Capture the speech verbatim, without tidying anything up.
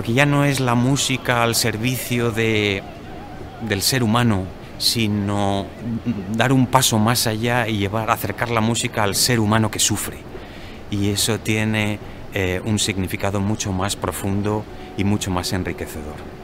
porque ya no es la música al servicio de, del ser humano, sino dar un paso más allá y llevar, acercar la música al ser humano que sufre. Y eso tiene eh, un significado mucho más profundo y mucho más enriquecedor.